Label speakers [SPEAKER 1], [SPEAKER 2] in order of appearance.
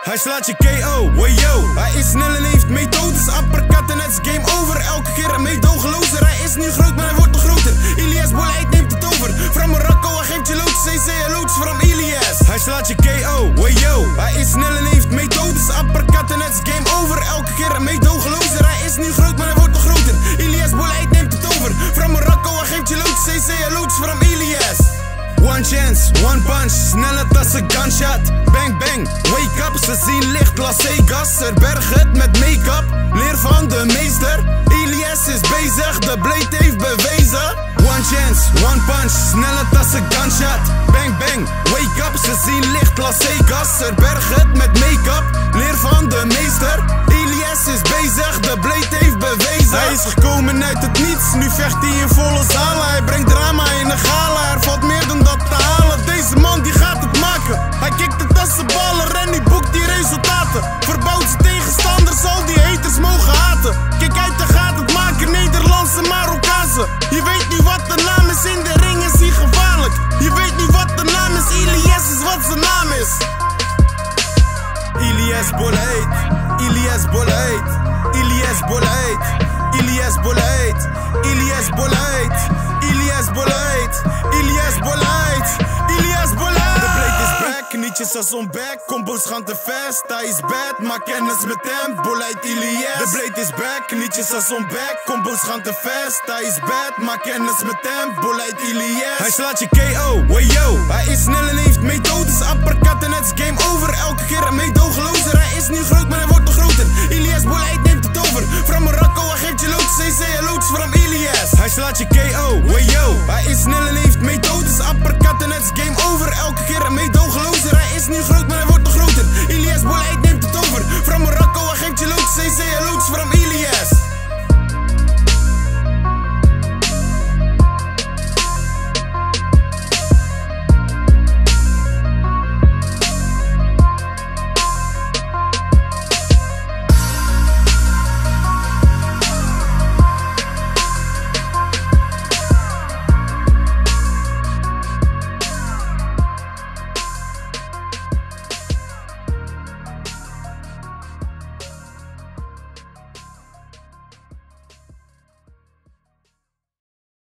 [SPEAKER 1] Hij slaat je KO, wayo. Hij is snel en heeft methodes. Uppercut en het is game over. Elke keer een meedogenlozer. Hij is nu groot, maar hij wordt nog groter. Ilias Boleid neemt het over. From Morocco, hij geeft je loods. CC en loods from Ilias. Hij slaat je KO, wayo. Hij is snel en heeft methodes. Uppercut en het is game over. Elke keer een meedogenlozer. Hij is nu groot, maar hij wordt nog groter. Ilias Boleid neemt het over. From Morocco, hij geeft je loods. CC en loods from Ilias. One chance, one punch, sneller als een gunshot. Bang bang, wake up, ze zien licht Las Vegas. Verberg het met make-up, leer van de meester. Ilias is bezig, de blade heeft bewezen. One chance, one punch, sneller als een gunshot. Bang bang, wake up, ze zien licht Las Vegas. Verberg het met make-up, leer van de meester. Ilias is bezig, de blade heeft bewezen. Hij is gekomen uit het niets, nu vecht hij in volle zalen. Hij brengt drama in de gala, er valt meer dan dat te halen. Deze man die gaat het maken. Hij kikt het als een baller en die boekt die resultaten. Verbouwt zijn tegenstanders, al die haters mogen haten. Kijk uit, hij gaat het maken, Nederlandse Marokkaanse. Je weet niet wat de naam is, in de ring is hij gevaarlijk. Je weet niet wat de naam is, Ilias is wat zijn naam is. Ilias Boleid, Ilias Boleid, Ilias Boleid, Ilias Boleid, Ilias Boleid, Ilias Boleid, Ilias Boleid, Ilias Boleid. De blade is back, nietjes als on back. Combos gaan te fast, hij is bad, maak kennis met hem, Boleid Ilias. De blade is back, nietjes als on back. Combos gaan te fast, hij is bad, maak kennis met hem, Boleid Ilias. Hij slaat je KO, wayo. Hij is snel en heeft methodes. Uppercut en het is game over. Elke keer een meedogenlozer. Hij is nu groot, maar hij wordt nog groter. Ilias Boleid neemt het over. From Morocco, hij geeft je loods. CC en loods from Ilias. Hij slaat je KO, wayo. Hij is snel en heeft